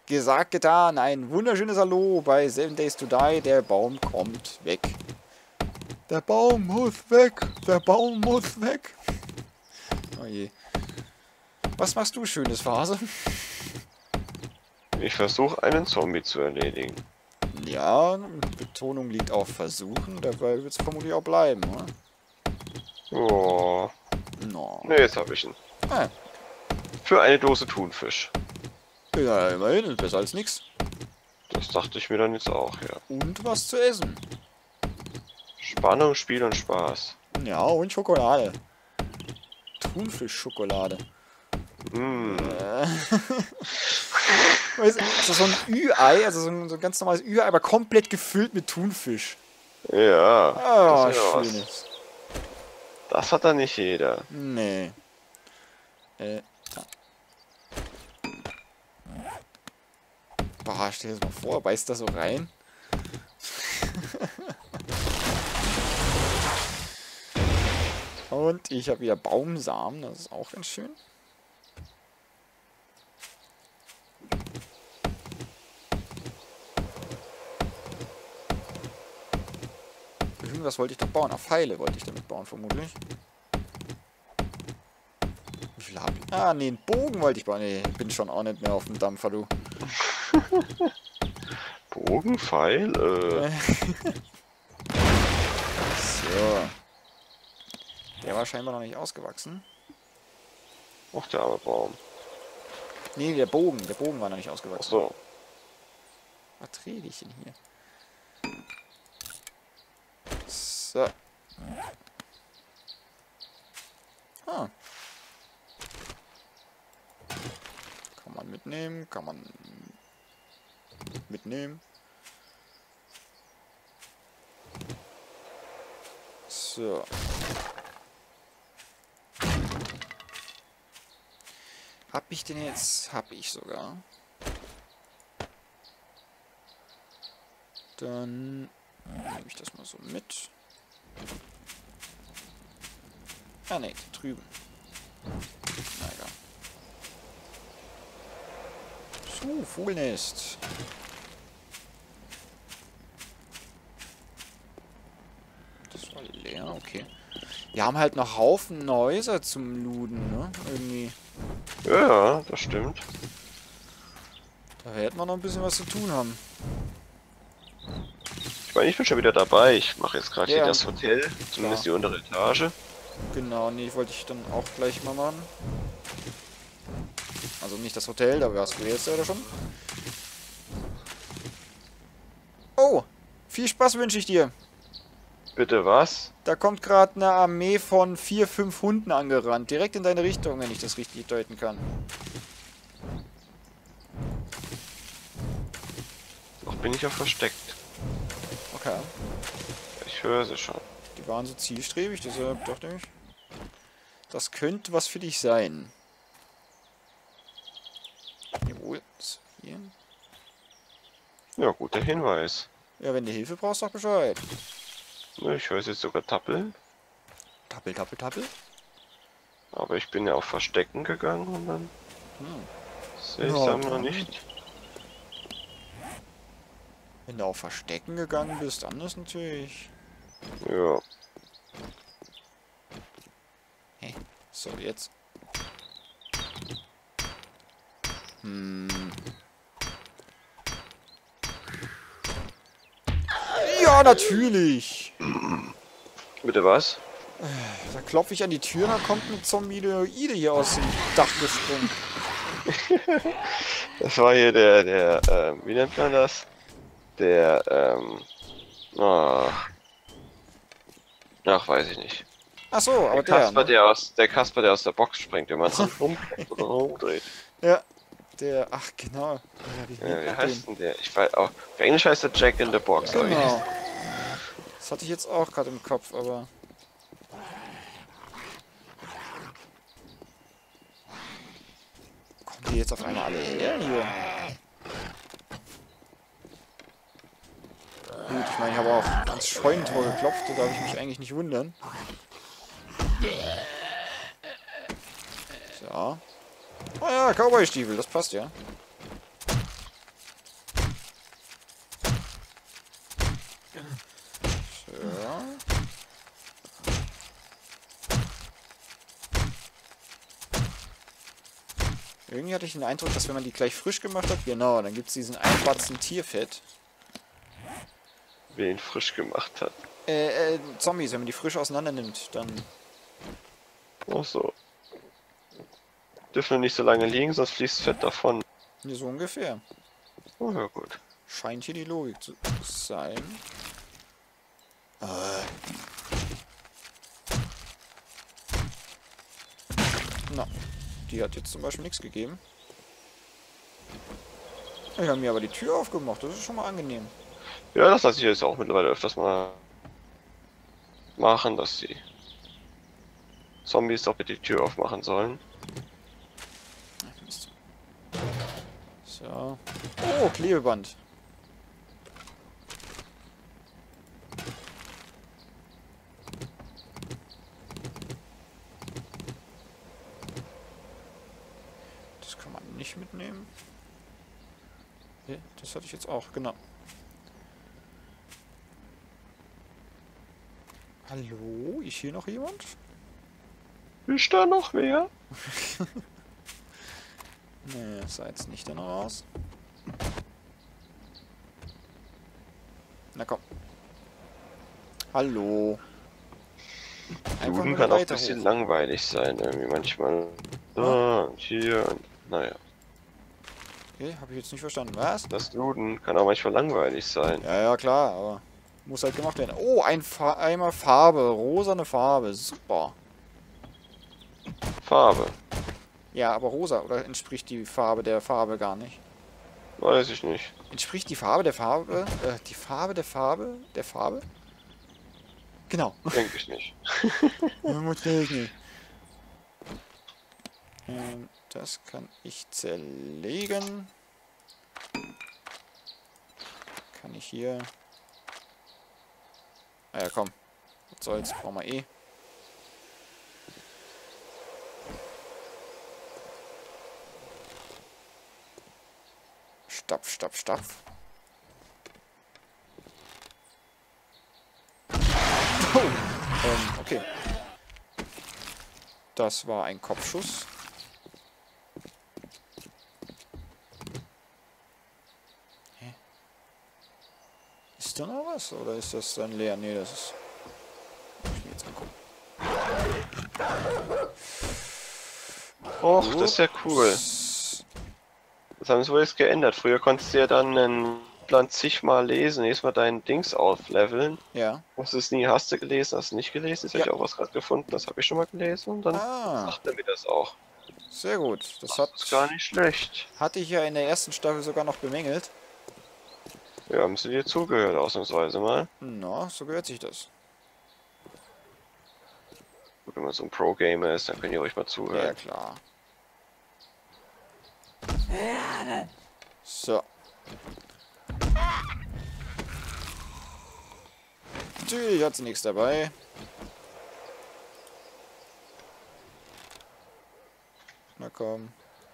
Gesagt, getan. Ein wunderschönes Hallo bei 7 Days to Die. Der Baum kommt weg. Der Baum muss weg. Der Baum muss weg. Oh je. Was machst du, schönes Phase? Ich versuche einen Zombie zu erledigen. Ja, Betonung liegt auf versuchen. Dabei wird es vermutlich auch bleiben, oder? Oh. No. Ne, jetzt habe ich ihn. Ah, Für eine Dose Thunfisch. ja, immerhin. Ist besser als nichts. Das dachte ich mir dann jetzt auch, ja. Und was zu essen. Spannung, Spiel und Spaß. Ja, und Schokolade. Thunfischschokolade. Mm. Weißt du, das ist so ein Ü-Ei, also so ein ganz normales Ü-Ei, aber komplett gefüllt mit Thunfisch. Ja, Ah, das ist ja was. schönes. Das hat dann nicht jeder. Nee. Da. Boah, stell dir das mal vor, beißt da so rein. Und ich habe wieder Baumsamen, das ist auch ganz schön. Irgendwas wollte ich doch bauen. Ach, Pfeile wollte ich damit bauen, vermutlich. Wie viel habe ich? Ah, nee, einen Bogen wollte ich bauen. Nee, ich bin schon auch nicht mehr auf dem Dampfer, du. Bogenpfeil? So. Der war scheinbar noch nicht ausgewachsen. Ach, der arme Baum. Nee, der Bogen. Der Bogen war noch nicht Ach ausgewachsen. so. Was rede ich denn hier? So. Ah. Kann man mitnehmen, kann man mitnehmen. So. Hab ich den jetzt? Hab ich sogar. Dann nehme ich das mal so mit. Ah ne, drüben. Na egal. So, Vogelnest. Das war leer, okay. Wir haben halt noch Haufen Häuser zum Looten, ne? Irgendwie. Ja, das stimmt. Da hätten wir noch ein bisschen was zu tun haben. Ich meine, ich bin schon wieder dabei. Ich mache jetzt gerade Ja. hier das Hotel, zumindest die untere Etage. Genau, nee, wollte ich dann auch gleich mal machen. Also nicht das Hotel, da warst du jetzt ja schon. Oh, viel Spaß wünsche ich dir. Bitte was? Da kommt gerade eine Armee von 4, 5 Hunden angerannt. Direkt in deine Richtung, wenn ich das richtig deuten kann. Noch bin ich ja versteckt. Okay. Ich höre sie schon. Die waren so zielstrebig, deshalb dachte ich, das könnte was für dich sein. Jawohl. So, hier. Ja, guter Hinweis. Ja, wenn du Hilfe brauchst, sag Bescheid. Ich höre sie jetzt sogar tappeln. Tappel, tappel, tappel. Aber ich bin ja auf Verstecken gegangen und dann sehe ich Ja, sie noch dann. nicht. Wenn du auf Verstecken gegangen bist, dann ist natürlich... Ja. Hey, so, jetzt. Ja, natürlich! Bitte was? Da klopfe ich an die Tür, dann kommt eine Zombie-Ide hier aus dem Dach gesprungen. Das war hier wie nennt man das? Ach, weiß ich nicht. Ach so, aber Der Kasper, ne? der Kasper, der aus der Box springt, wenn man es rumdreht. Ja, der, ach genau. Ja, Wie heißt denn der? Ich weiß auch. Auf Englisch heißt der Jack in the Box, glaub ich. Genau. Das hatte ich jetzt auch gerade im Kopf, aber... Kommen die jetzt auf einmal alle her hier? Gut, ich meine, ich habe auch ans Scheunentor geklopft, da darf ich mich eigentlich nicht wundern. So. Oh ja, Cowboy-Stiefel, das passt ja. Irgendwie hatte ich den Eindruck, dass wenn man die gleich frisch gemacht hat, genau, dann gibt es diesen Einbatzen Tierfett. Wer ihn frisch gemacht hat. Zombies, wenn man die frisch auseinander nimmt, dann... Ach so. Dürfen nicht so lange liegen, sonst fließt Fett davon. Ja, so ungefähr. Oh ja, gut. Scheint hier die Logik zu sein. Na, die hat jetzt zum Beispiel nichts gegeben. Ich habe mir aber die Tür aufgemacht, das ist schon mal angenehm. Ja, das lasse ich jetzt auch mittlerweile öfters mal machen, dass die Zombies doch bitte die Tür aufmachen sollen. Ach, Mist. So. Oh, Klebeband. Das kann man nicht mitnehmen. Okay, das hatte ich jetzt auch, genau. Hallo? Ist hier noch jemand? Ist da noch wer? Nee, sah jetzt nicht danach aus. Na komm. Hallo. Einfach Duden nur kann auch ein weiter bisschen hoch. langweilig sein, irgendwie manchmal. Da und hier und naja. Okay, habe ich jetzt nicht verstanden. Was? Das Duden kann auch manchmal langweilig sein. Ja, ja, klar, aber muss halt gemacht werden. Oh, ein Eimer Farbe. Rosane Farbe. Super. Farbe. Ja, aber rosa. Oder entspricht die Farbe der Farbe gar nicht? Weiß ich nicht. Entspricht die Farbe der Farbe? Die Farbe der Farbe? Der Farbe? Genau. Denke ich nicht. Das kann ich zerlegen. Kann ich hier... Ah ja, komm. Was soll's, brauchen wir eh. Stapf, stapf, stapf. Oh, okay. Das war ein Kopfschuss. Hä? Ist da noch was? Oder ist das dann leer? Nee, das ist... Muss ich mir jetzt angucken. Och, das ist ja cool. Das haben sie wohl jetzt geändert. Früher konntest du ja dann ein Plan zigmal lesen, jedes Mal dein Dings aufleveln. Ja. Hast du es nie, hast du gelesen, hast du nicht gelesen? Jetzt habe ich auch was gerade gefunden, das habe ich schon mal gelesen und dann sagt er mir das auch. Sehr gut. Das Das ist gar nicht schlecht. hatte ich ja in der ersten Staffel sogar noch bemängelt. Ja, haben sie dir zugehört, ausnahmsweise mal. Na, so gehört sich das. Gut, wenn man so ein Pro-Gamer ist, dann könnt ihr ruhig mal Ja, zuhören. klar. So. Natürlich hat sie nichts dabei. Na komm.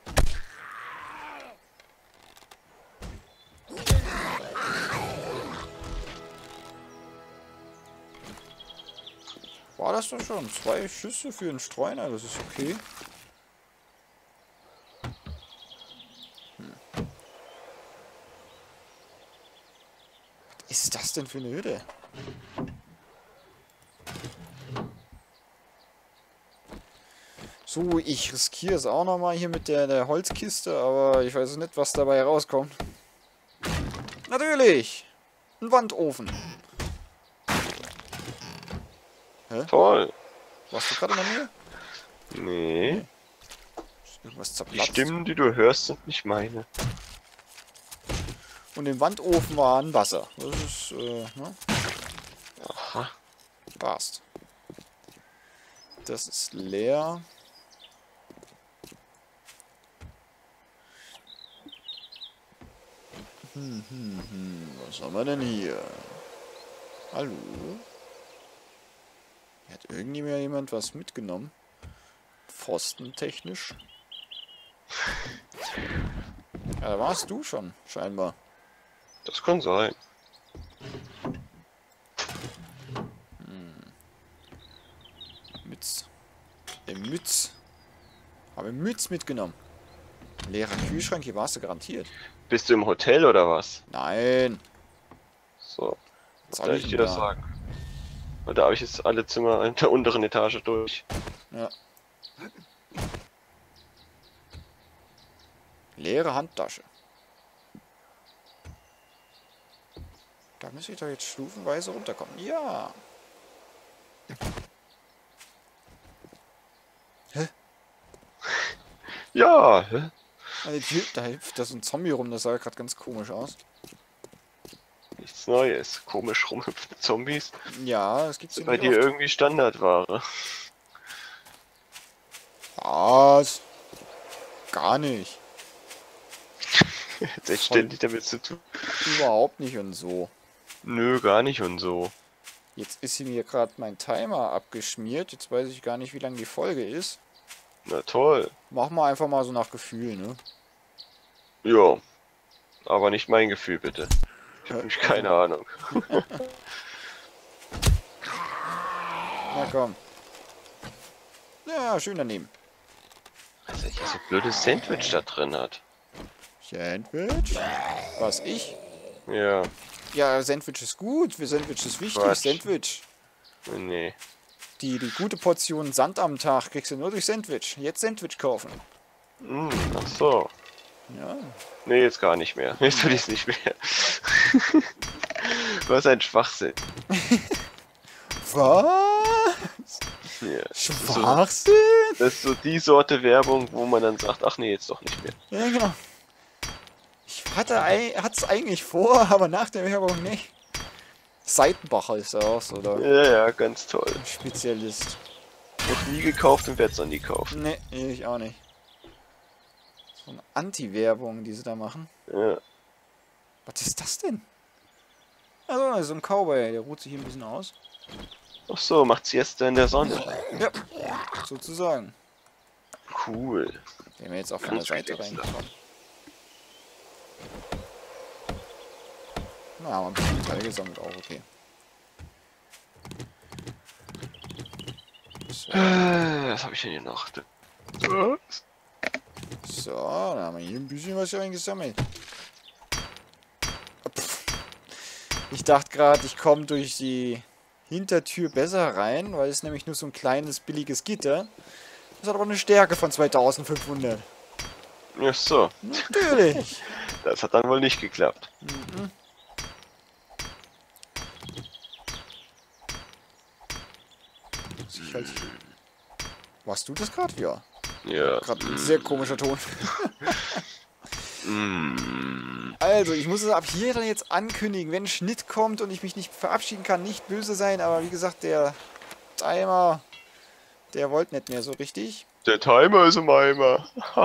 War das doch schon? 2 Schüsse für einen Streuner, das ist okay. Was ist das denn für eine Hütte? So, ich riskiere es auch nochmal hier mit der Holzkiste, aber ich weiß nicht, was dabei rauskommt. Natürlich! Ein Wandofen. Hä? Toll! Warst du gerade in der Nähe? Nee, Ist irgendwas die zerplatzt? Stimmen, die du hörst, sind nicht meine. Und im Wandofen war ein Wasser. Das ist, ne? Aha. Passt. Das ist leer. Was haben wir denn hier? Hallo? Hier hat jemand was mitgenommen? Pfostentechnisch? Ja, da warst du schon, scheinbar. Das kann sein. Mütz. Mütz. Habe Mütz mitgenommen. Leerer Kühlschrank, hier warst du garantiert. Bist du im Hotel oder was? Nein. So, Was soll soll ich ich dir denn das da? sagen? Und da habe ich jetzt alle Zimmer in der unteren Etage durch. Ja. Leere Handtasche. Da muss ich doch jetzt stufenweise runterkommen. Ja. Hä? Ja, hä? Da hüpft da so ein Zombie rum, das sah gerade ganz komisch aus. Nichts Neues. Komisch rumhüpfende Zombies. Ja, das gibt's Ist hier bei nicht dir oft. irgendwie Standardware. Was? Gar nicht. Jetzt echt ständig damit zu tun. Überhaupt nicht und so. Nö, gar nicht und so. Jetzt ist mir gerade mein Timer abgeschmiert. Jetzt weiß ich gar nicht, wie lang die Folge ist. Na toll. Machen wir einfach mal so nach Gefühl, ne? Ja. Aber nicht mein Gefühl, bitte. Ich habe nämlich keine Ahnung. Na komm. Ja, schön daneben. Was er hier so blödes Sandwich da drin hat. Sandwich? Was, ich? Ja. Ja, Sandwich ist gut. Für Sandwich ist wichtig. Quatsch. Sandwich. Nee. Die gute Portion Sand am Tag kriegst du nur durch Sandwich. Jetzt Sandwich kaufen. Ach so. Ja. Nee, jetzt gar nicht mehr. Jetzt will ich es nicht mehr. Was ein Schwachsinn. Was? Ja. Schwachsinn? Das ist so die Sorte Werbung, wo man dann sagt, ach nee, jetzt doch nicht mehr. Ja, genau. Ich hat's eigentlich vor, aber nach der Werbung nicht. Seitenbacher ist er auch so, oder? Ja, ganz toll. Spezialist. Wird nie gekauft und werde es auch nie kaufen. Ne, ich auch nicht. So eine Anti-Werbung, die sie da machen. Ja. Was ist das denn? Also, so ein Cowboy, der ruht sich hier ein bisschen aus. Ach so, macht Siesta in der Sonne. Ja, sozusagen. Cool. Wenn wir jetzt auch von der Ganz Seite relaxed. reinkommen. Na, haben wir ein bisschen Metall gesammelt, auch okay. So, Was habe ich denn hier noch? so, dann haben wir hier ein bisschen was eingesammelt. Pff. Ich dachte gerade, ich komme durch die Hintertür besser rein, weil es nämlich nur so ein kleines, billiges Gitter. Das hat aber eine Stärke von 2500. Ach so, Natürlich. das hat dann wohl nicht geklappt. Warst du das gerade? Ja. Ja. Gerade ein sehr komischer Ton. Mm. Also, ich muss es ab hier dann jetzt ankündigen, wenn ein Schnitt kommt und ich mich nicht verabschieden kann, nicht böse sein, aber wie gesagt, der Timer, der wollte nicht mehr so richtig. Der Timer ist im Eimer.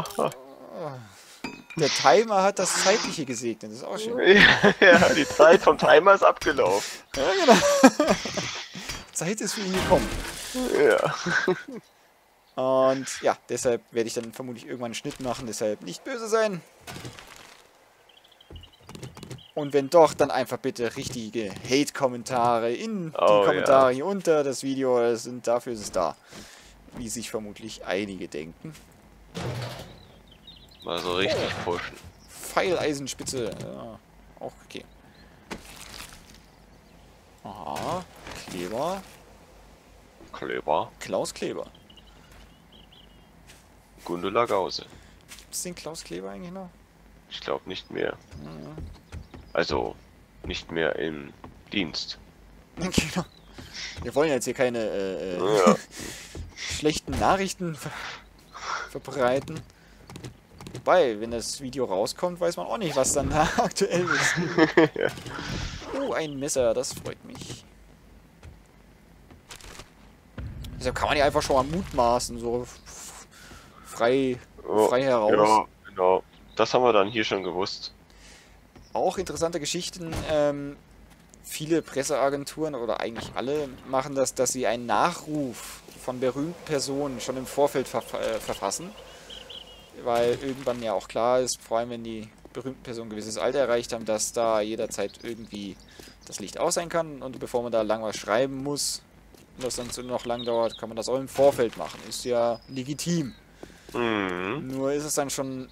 Der Timer hat das Zeitliche gesegnet, das ist auch schön. Ja, die Zeit vom Timer ist abgelaufen. Ja, genau. Zeit ist für ihn gekommen. Ja. Und ja, deshalb werde ich dann vermutlich irgendwann einen Schnitt machen, deshalb nicht böse sein. Und wenn doch, dann einfach bitte richtige Hate-Kommentare in die Kommentare hier unter das Video. Dafür ist es da. Wie sich vermutlich einige denken. Mal so richtig pushen. Pfeileisenspitze. Ja, auch okay. Aha. Kleber. Kleber. Klaus Kleber. Gundula Gause. Gibt es den Klaus Kleber eigentlich noch? Ich glaube nicht mehr. Ja. Also, nicht mehr im Dienst. Genau. Wir wollen jetzt hier keine Ja. schlechten Nachrichten verbreiten. Wobei, wenn das Video rauskommt, weiß man auch nicht, was dann da aktuell ist. Ja. Oh, ein Messer, das freut mich. Deshalb kann man ja einfach schon mal mutmaßen, so frei heraus. Ja, genau. Das haben wir dann hier schon gewusst. Auch interessante Geschichten. Viele Presseagenturen oder eigentlich alle machen das, dass sie einen Nachruf von berühmten Personen schon im Vorfeld verfassen. Weil irgendwann ja auch klar ist, vor allem wenn die berühmten Personen ein gewisses Alter erreicht haben, dass da jederzeit irgendwie das Licht aus sein kann. Und bevor man da lang was schreiben muss und das dann so noch lang dauert, kann man das auch im Vorfeld machen. Ist ja legitim. Mhm. Nur ist es dann schon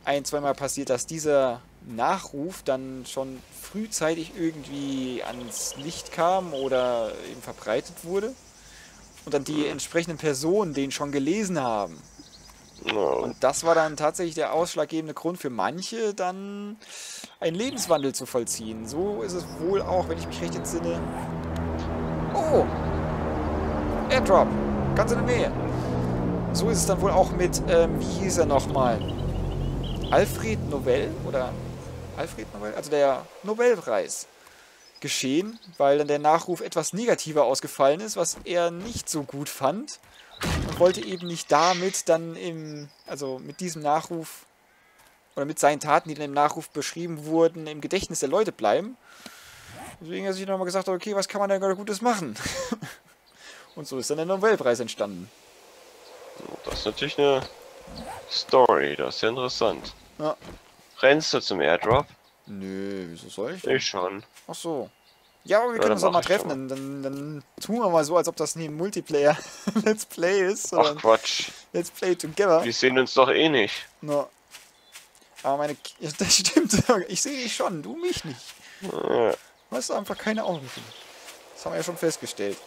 ein-, zweimal passiert, dass dieser Nachruf dann schon frühzeitig irgendwie ans Licht kam oder eben verbreitet wurde. Und dann die entsprechenden Personen den schon gelesen haben. Oh. Und das war dann tatsächlich der ausschlaggebende Grund für manche, dann einen Lebenswandel zu vollziehen. So ist es wohl auch, wenn ich mich recht entsinne. Oh! Airdrop! Ganz in der Nähe. So ist es dann wohl auch mit, wie hieß er nochmal? Alfred Nobel? Oder Alfred Nobel? Also der Nobelpreis. Geschehen, weil dann der Nachruf etwas negativer ausgefallen ist, was er nicht so gut fand. Und wollte eben nicht damit dann also mit diesem Nachruf oder mit seinen Taten, die dann im Nachruf beschrieben wurden, im Gedächtnis der Leute bleiben. Deswegen hat er sich nochmal gesagt, okay, was kann man denn Gutes machen? Und so ist dann der Nobelpreis entstanden. Das ist natürlich eine Story, das ist ja interessant. Ja. Rennst du zum Airdrop? Nö, wieso soll ich? Ich schon. Ach so. Ja, aber wir können uns auch mal treffen. Dann tun wir mal so, als ob das nie ein Multiplayer-Let's Play ist. Ach Quatsch. Let's Play together. Wir sehen uns doch eh nicht. No. Aber ja, das stimmt. Ich sehe dich schon, du mich nicht. Ja. Du hast einfach keine Augen für mich. Das haben wir ja schon festgestellt.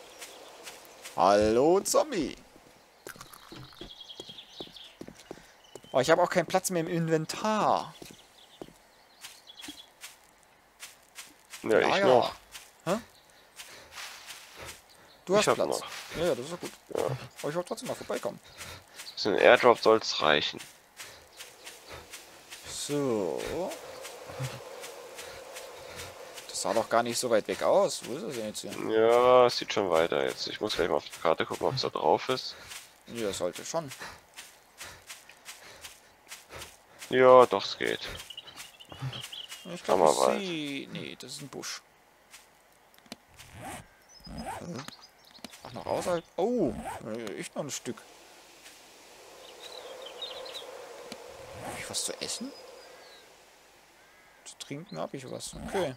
Hallo, Zombie. Oh, ich habe auch keinen Platz mehr im Inventar. Ja, ich ja. noch. Hä? Du hast hab Platz. noch. Ja, das ist doch gut. Ja. Aber ich wollte trotzdem mal vorbeikommen. Für einen Airdrop soll es reichen. So. Das sah doch gar nicht so weit weg aus. Wo ist das denn jetzt hier? Ja, es sieht schon weiter jetzt. Ich muss gleich mal auf die Karte gucken, ob es da drauf ist. Ja, das sollte schon. Ja, doch, es geht. Ich glaube, Hammerwald. nee, das ist ein Busch. Ach, noch außerhalb. Oh, echt noch ein Stück. Habe ich was zu essen? Zu trinken habe ich was. Okay.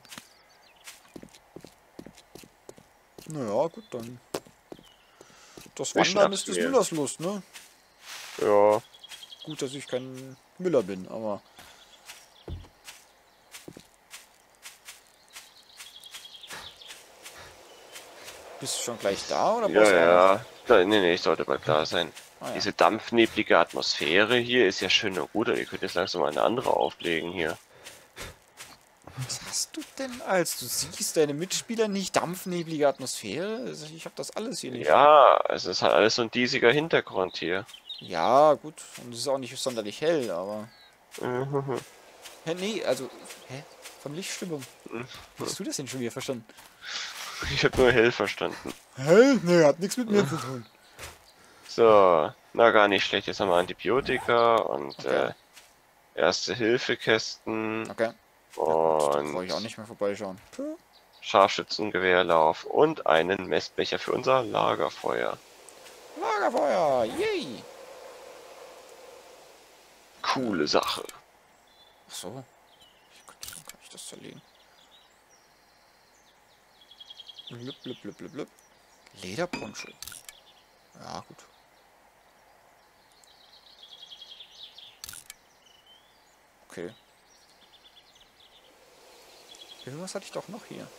Naja, gut, dann. Das Wandern ist des Müllers Lust, ne? Ja. Gut, dass ich kein Müller bin, aber. Bist du schon gleich da, oder brauchst du Ja, ja. Nee, ich sollte bald da sein. Ah, ja. Diese dampfneblige Atmosphäre hier ist ja schön und gut, aber ihr könnt jetzt langsam mal eine andere auflegen hier. Was hast du denn als? Du siehst deine Mitspieler nicht, dampfneblige Atmosphäre? Also ich habe das alles hier nicht. Ja, es ist halt alles so ein diesiger Hintergrund hier. Ja, gut. Und es ist auch nicht sonderlich hell, aber. Mhm. Hä, nee, also. Hä? Von Lichtstimmung. Wie hast du das denn schon wieder verstanden? Ich habe nur hell verstanden. Hell? Nee, hat nichts mit mir zu tun. So, na gar nicht schlecht. Jetzt haben wir Antibiotika und Okay. Erste-Hilfe-Kästen Okay. Da brauche und ich auch nicht mehr vorbeischauen. Puh. Scharfschützengewehrlauf und einen Messbecher für unser Lagerfeuer. Lagerfeuer! Yay! Coole Sache. Ach so. Dann kann ich das zerlegen. Blub, blub, blub, blub, blub. Lederponcho. Ja, gut. Okay. Irgendwas hatte ich doch noch hier.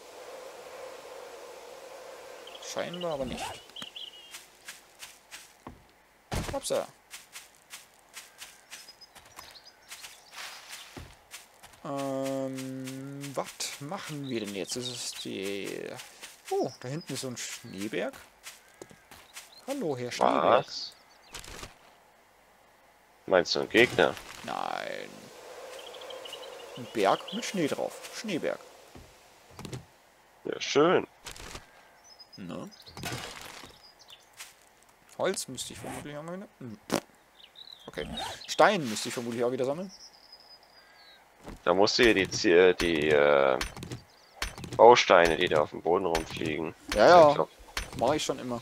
Scheinbar aber nicht. Upsa. Was machen wir denn jetzt? Das ist die... Oh, da hinten ist so ein Schneeberg. Hallo, Herr Schneeberg. Was? Meinst du einen Gegner? Nein. Ein Berg mit Schnee drauf. Schneeberg. Ja, schön. Ne? Holz müsste ich vermutlich auch mal wieder... Okay. Stein müsste ich vermutlich auch wieder sammeln. Da musst du hier die Bausteine, die da auf dem Boden rumfliegen. Ja, ja. Ich glaub, Mache ich schon immer.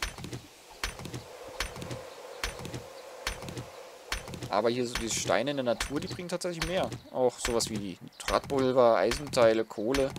Aber hier so diese Steine in der Natur, die bringen tatsächlich mehr. Auch sowas wie Nitratpulver, Eisenteile, Kohle.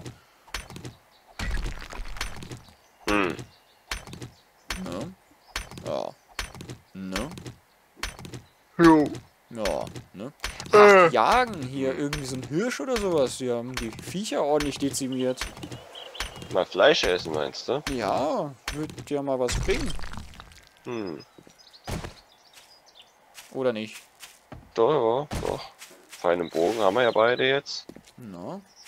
hm. Ne? Ja. Ne? Jo. Ja. Ne? jagen. Hier irgendwie so ein Hirsch oder sowas. Die haben die Viecher ordentlich dezimiert. Mal Fleisch essen, meinst du? Ja, wird ja mal was bringen. Hm. Oder nicht? Doch, ja, doch. Feinen Bogen haben wir ja beide jetzt. Na?